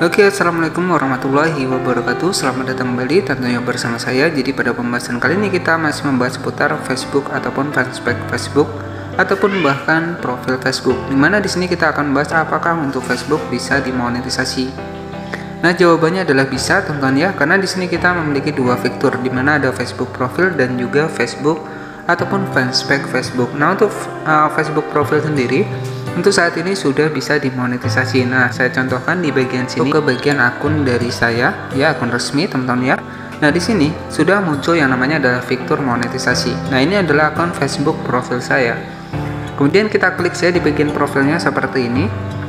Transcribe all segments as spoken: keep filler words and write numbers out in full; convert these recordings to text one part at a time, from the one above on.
Oke, assalamualaikum warahmatullahi wabarakatuh. Selamat datang kembali tentunya bersama saya. Jadi pada pembahasan kali ini kita masih membahas seputar Facebook ataupun fanspage Facebook ataupun bahkan profil Facebook. Dimana di sini kita akan bahas apakah untuk Facebook bisa dimonetisasi. Nah, jawabannya adalah bisa, teman-teman ya, karena di sini kita memiliki dua fitur, dimana ada Facebook profil dan juga Facebook ataupun fanspage Facebook. Nah, untuk uh, Facebook profil sendiri untuk saat ini sudah bisa dimonetisasi. Nah, saya contohkan di bagian sini ke bagian akun dari saya, ya akun resmi teman-teman ya. Nah, di sini sudah muncul yang namanya adalah fitur monetisasi. Nah, ini adalah akun Facebook profil saya. Kemudian kita klik saja di bagian profilnya seperti ini.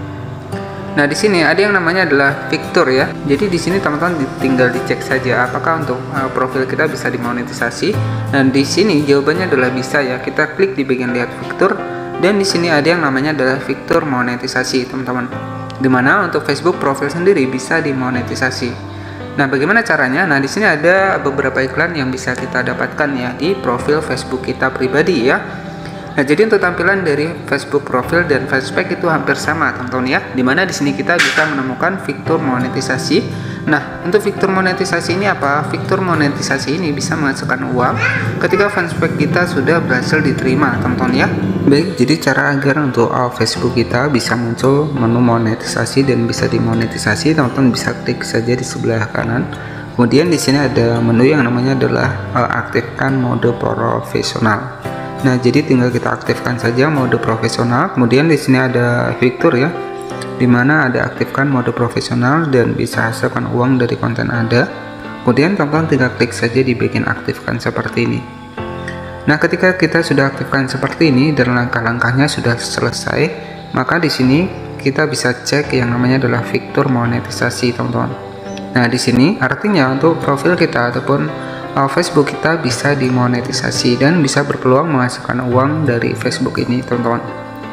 Nah, di sini ada yang namanya adalah fitur ya. Jadi di sini teman-teman tinggal dicek saja apakah untuk uh, profil kita bisa dimonetisasi. Dan di sini jawabannya adalah bisa ya. Kita klik di bagian lihat fitur. Dan di sini ada yang namanya adalah fitur monetisasi, teman-teman. Dimana untuk Facebook profil sendiri bisa dimonetisasi. Nah, bagaimana caranya? Nah, di sini ada beberapa iklan yang bisa kita dapatkan ya di profil Facebook kita pribadi ya. Nah, jadi untuk tampilan dari Facebook profil dan fanspage itu hampir sama, teman-teman ya. Dimana di sini kita bisa menemukan fitur monetisasi. Nah, untuk fitur monetisasi ini apa? Fitur monetisasi ini bisa menghasilkan uang ketika fanspage kita sudah berhasil diterima, teman-teman ya. Baik, jadi cara agar untuk uh, Facebook kita bisa muncul menu monetisasi dan bisa dimonetisasi, teman-teman bisa klik saja di sebelah kanan. Kemudian di sini ada menu yang namanya adalah uh, aktifkan mode profesional. Nah, jadi tinggal kita aktifkan saja mode profesional. Kemudian di sini ada fitur ya, dimana ada aktifkan mode profesional dan bisa hasilkan uang dari konten Anda. Kemudian teman-teman tinggal klik saja di bagian aktifkan seperti ini. Nah, ketika kita sudah aktifkan seperti ini dan langkah-langkahnya sudah selesai, maka di sini kita bisa cek yang namanya adalah fitur monetisasi, teman-teman. Nah, di sini artinya untuk profil kita ataupun uh, Facebook kita bisa dimonetisasi dan bisa berpeluang menghasilkan uang dari Facebook ini, teman-teman.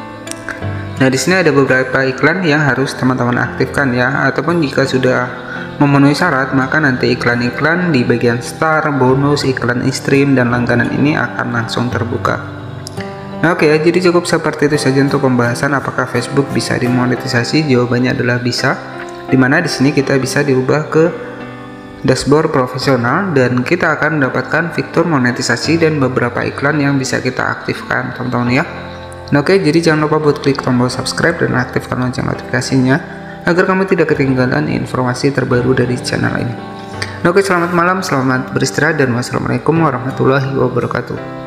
Nah, di sini ada beberapa iklan yang harus teman-teman aktifkan ya, ataupun jika sudah memenuhi syarat, maka nanti iklan-iklan di bagian star, bonus, iklan e-stream, dan langganan ini akan langsung terbuka. Nah, oke ya, jadi cukup seperti itu saja untuk pembahasan apakah Facebook bisa dimonetisasi. Jawabannya adalah bisa, dimana di sini kita bisa diubah ke dashboard profesional dan kita akan mendapatkan fitur monetisasi dan beberapa iklan yang bisa kita aktifkan, teman-teman ya. Nah, oke, jadi jangan lupa buat klik tombol subscribe dan aktifkan lonceng notifikasinya agar kamu tidak ketinggalan informasi terbaru dari channel ini. Oke, selamat malam, selamat beristirahat, dan wassalamualaikum warahmatullahi wabarakatuh.